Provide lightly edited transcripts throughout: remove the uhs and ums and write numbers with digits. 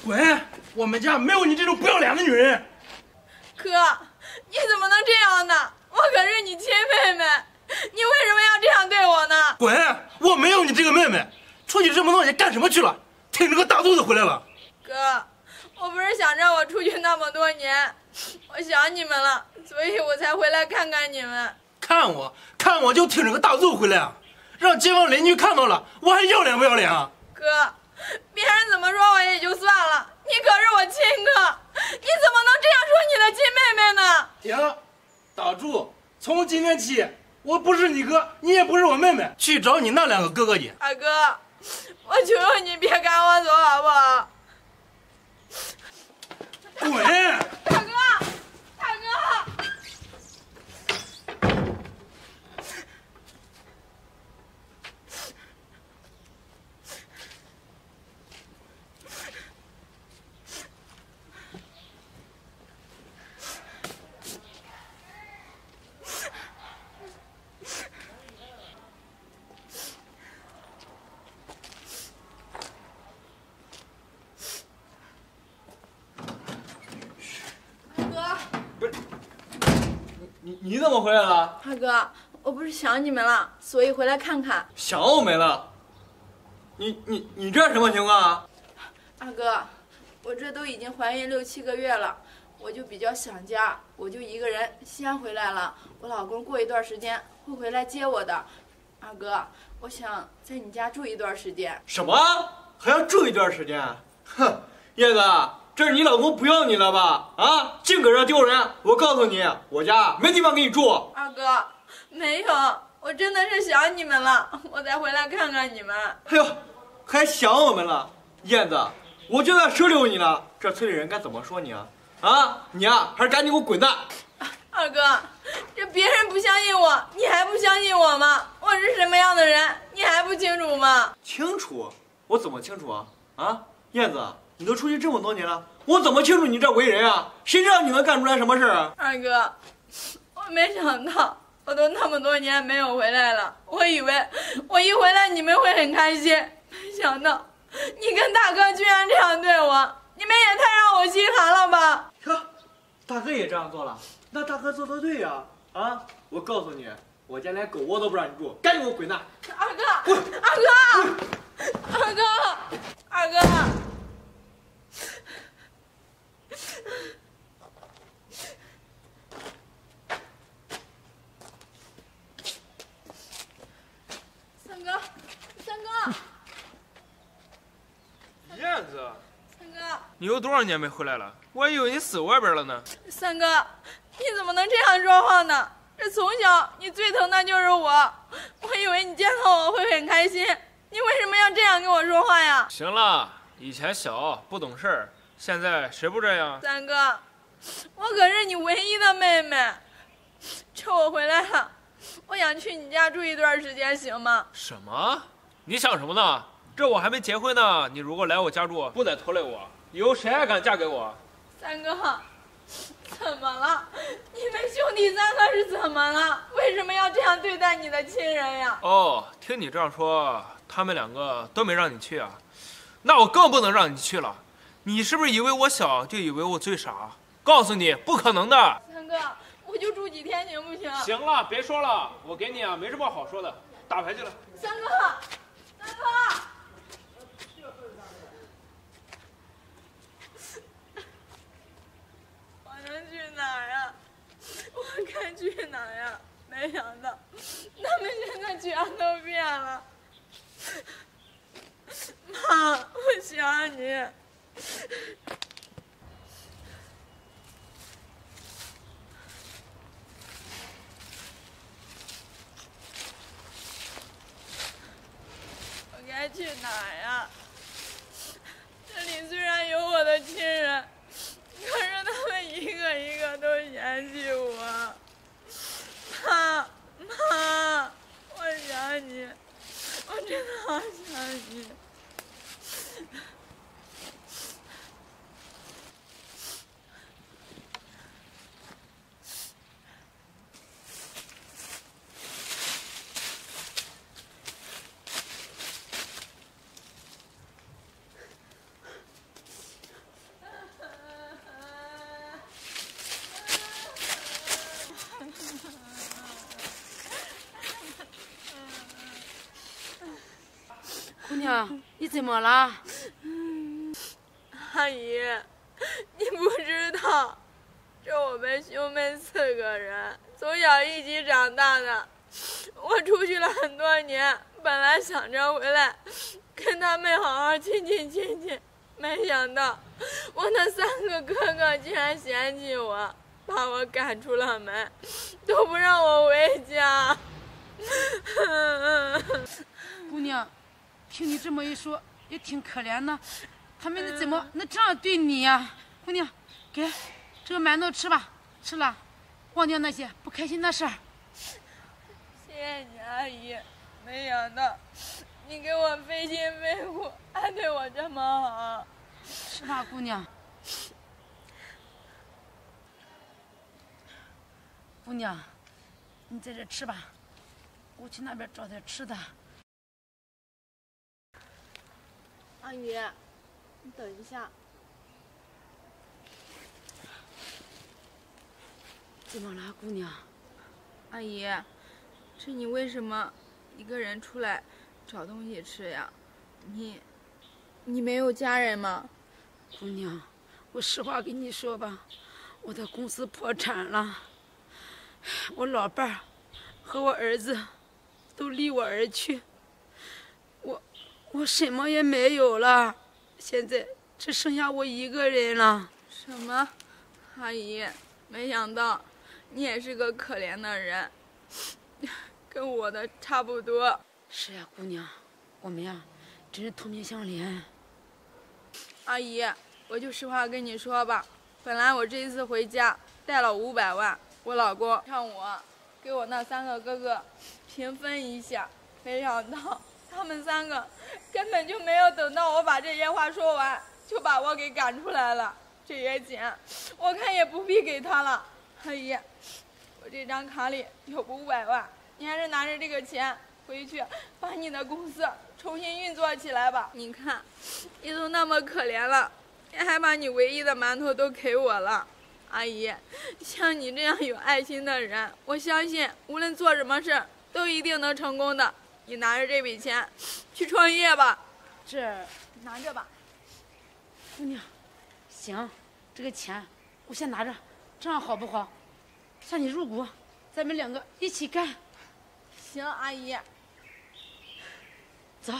滚！我们家没有你这种不要脸的女人。 哥，你怎么能这样呢？我可是你亲妹妹，你为什么要这样对我呢？ 滚！我没有你这个妹妹，出去这么多年干什么去了？挺着个大肚子回来了。 哥，我不是想着我出去那么多年，我想你们了，所以我才回来看看你们。 看我就挺着个大肚子回来啊，让街坊邻居看到了，我还要脸不要脸啊？ 哥，别人怎么说我也就算了，你可是我亲哥，你怎么能这样说你的亲妹妹呢？ 停，打住！从今天起，我不是你哥，你也不是我妹妹，去找你那2个哥哥去。 大哥，我求求你别赶我走好不好？ 滚！ 大哥，大哥！ 你怎么回来了？ 大哥，我不是想你们了，所以回来看看。 想我们了？你这什么情况啊？ 二哥，我这都已经怀孕6、7个月了，我就比较想家，我就一个人先回来了。我老公过一段时间会回来接我的。二哥，我想在你家住一段时间。 什么？还要住一段时间？哼，叶子，这是你老公不要你了吧？啊，净搁这丢人！我告诉你，我家没地方给你住。 二哥，没有，我真的是想你们了，我才回来看看你们。 哎呦，还想我们了，燕子，我就算收留你了，这村里人该怎么说你啊？啊，你啊，还是赶紧给我滚蛋！ 二哥，这别人不相信我，你还不相信我吗？我是什么样的人，你还不清楚吗？ 清楚？我怎么清楚啊？啊，燕子，你都出去这么多年了，我怎么清楚你这为人啊？谁知道你能干出来什么事儿啊？ 二哥，我没想到，我都那么多年没有回来了，我以为我一回来你们会很开心，没想到你跟大哥居然这样对我，你们也太让我心寒了吧！ 呵，大哥也这样做了，那大哥做得对呀！啊，我告诉你，我家连狗窝都不让你住，赶紧给我滚蛋！ 二哥，二哥，二哥，二哥。三哥， 燕子， 三哥， 你有多少年没回来了？我还以为你死外边了呢。 三哥，你怎么能这样说话呢？这从小你最疼的就是我，我以为你见到我会很开心，你为什么要这样跟我说话呀？ 行了，以前小不懂事儿，现在谁不这样？ 三哥，我可是你唯一的妹妹，趁我回来了，我想去你家住一段时间，行吗？ 什么？你想什么呢？这我还没结婚呢，你如果来我家住，不得拖累我？以后谁还敢嫁给我？ 三哥，怎么了？你们兄弟3个是怎么了？为什么要这样对待你的亲人呀？ 哦，听你这样说，他们2个都没让你去啊？那我更不能让你去了。你是不是以为我小就以为我最傻？告诉你，不可能的。 三哥，我就住几天行不行？ 行了，别说了，我给你啊没什么好说的，打牌去了。 三哥，三哥。我能去哪儿啊？我该去哪儿呀？没想到，他们现在全都变了。妈，我想你。我该去哪儿呀？这里虽然有我的亲人，可是他们一个一个都嫌弃我。妈，妈，我想你，我真的好想你。 娘，你怎么了？ 阿姨，你不知道，这我们兄妹4个人从小一起长大的。我出去了很多年，本来想着回来跟他们好好亲亲，没想到我那3个哥哥竟然嫌弃我，把我赶出了门，都不让我回家。 姑娘，听你这么一说，也挺可怜的。他们怎么能这样对你呀？姑娘，给这个馒头吃吧，吃了忘掉那些不开心的事儿。 谢谢你，阿姨。没想到你给我费心费苦，还对我这么好。 是吧，姑娘？姑娘，你在这吃吧，我去那边找点吃的。 阿姨，你等一下。 怎么了，姑娘？ 阿姨，这你为什么一个人出来找东西吃呀？你没有家人吗？ 姑娘，我实话跟你说吧，我的公司破产了，我老伴儿和我儿子都离我而去，我什么也没有了，现在只剩下我一个人了。 什么？阿姨，没想到你也是个可怜的人，跟我的差不多。 是呀，姑娘，我们呀真是同病相怜。 阿姨，我就实话跟你说吧，本来我这一次回家带了500万，我老公让我给我那3个哥哥平分一下，没想到他们3个根本就没有等到我把这些话说完，就把我给赶出来了。这些钱我看也不必给他了。阿姨，我这张卡里有500万，你还是拿着这个钱回去把你的公司重新运作起来吧。你看你都那么可怜了，你还把你唯一的馒头都给我了。阿姨，像你这样有爱心的人，我相信无论做什么事都一定能成功的。你拿着这笔钱去创业吧。 这拿着吧。 姑娘，行，这个钱我先拿着，这样好不好？算你入股，咱们2个一起干。 行，阿姨。 走。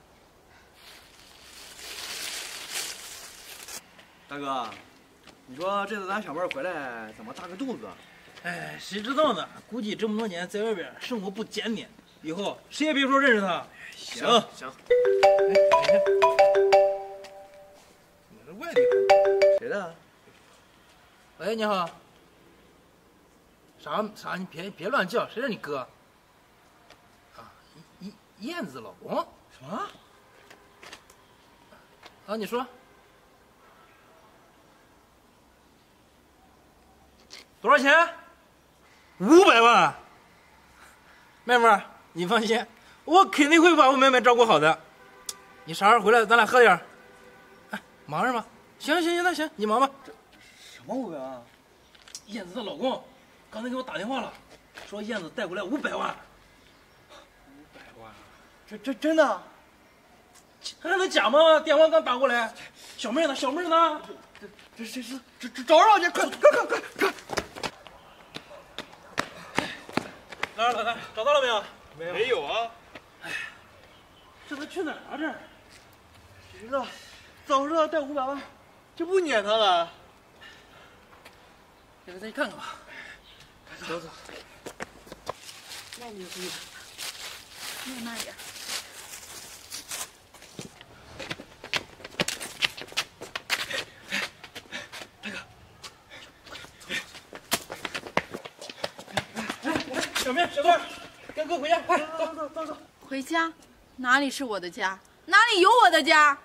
大哥，你说这次咱小妹回来怎么大个肚子？ 哎，谁知道呢？估计这么多年在外边生活不检点，以后谁也别说认识他。 行， 哎，你是外地朋谁的？ 友？哎，你好。啥？你别乱叫，谁是你哥？啊，燕子老公？ 什么？ 啊，你说。多少钱？500万。妹妹儿，你放心，我肯定会把我妹妹照顾好的。你啥时候回来，咱俩喝点儿。哎，忙着吗？行，那行，你忙吧。 什么500万？ 燕子的老公刚才给我打电话了，说燕子带过来500万。 500万？这真的？ 还能假吗？电话刚打过来。小妹呢？ 这找找去，快！ 来，找到了没有？ 没有啊。 这他去哪儿了？这谁知道？早知道带500万，就不撵他了。 再去看看吧。走。 慢点，姑娘，慢点。 小妹，跟哥回家，快走。 回家？哪里是我的家？哪里有我的家？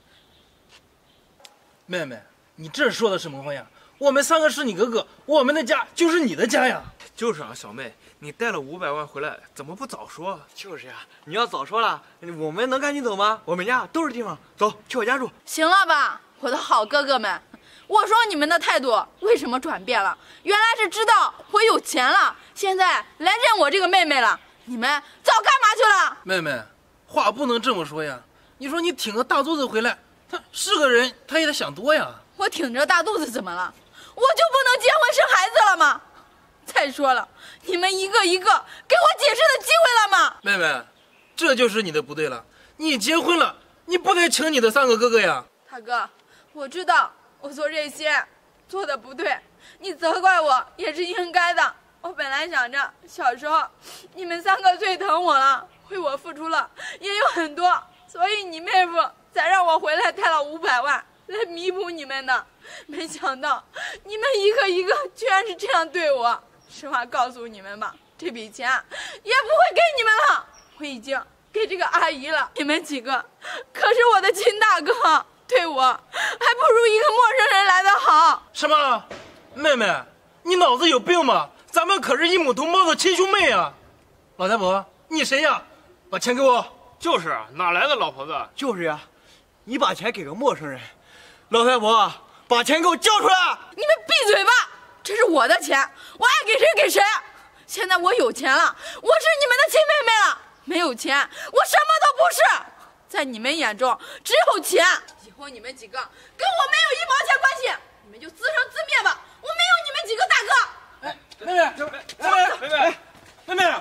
妹妹，你这说的什么话呀？我们3个是你哥哥，我们的家就是你的家呀。 就是啊，小妹，你带了500万回来，怎么不早说？ 就是呀，你要早说了，我们能赶紧走吗？我们家都是地方，走，去我家住。 行了吧，我的好哥哥们，我说你们的态度为什么转变了？原来是知道我有钱了，现在来认我这个妹妹了。你们早干嘛去了？ 妹妹，话不能这么说呀。 你说你挺个大肚子回来，他是个人，他也得想多呀。 我挺着大肚子怎么了？我就不能结婚生孩子了吗？再说了，你们一个一个给我解释的机会了吗？ 妹妹，这就是你的不对了。你结婚了，你不得请你的3个哥哥呀？ 大哥，我知道我做这些做的不对，你责怪我也是应该的。我本来想着小时候你们3个最疼我了，为我付出了也有很多，所以你妹夫才让我回来贷了500万来弥补你们的。没想到你们一个一个居然是这样对我。实话告诉你们吧，这笔钱也不会给你们了，我已经给这个阿姨了。你们几个可是我的亲大哥，对我还不如一个陌生人来得好。 什么？妹妹，你脑子有病吗？咱们可是一母同胞的亲兄妹啊！老太婆，你谁呀？把钱给我。 就是啊，哪来的老婆子？ 就是呀，你把钱给个陌生人，老太婆把钱给我交出来！ 你们闭嘴吧，这是我的钱，我爱给谁给谁。现在我有钱了，我是你们的亲妹妹了。没有钱，我什么都不是。在你们眼中只有钱，以后你们几个跟我没有1毛钱关系，你们就自生自灭吧。我没有你们几个大哥。 妹妹，妹妹，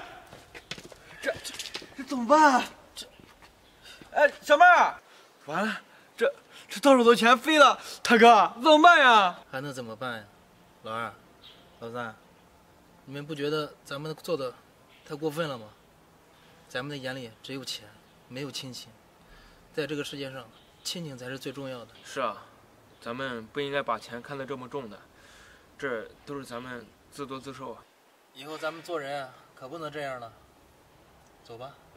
这怎么办啊？哎，小妹儿，完了，这到手的钱飞了，大哥怎么办呀？ 还能怎么办呀？老2、老3，你们不觉得咱们做的太过分了吗？咱们的眼里只有钱，没有亲情。在这个世界上，亲情才是最重要的。 是啊，咱们不应该把钱看得这么重的，这都是咱们自作自受啊。 以后咱们做人啊，可不能这样了。走吧。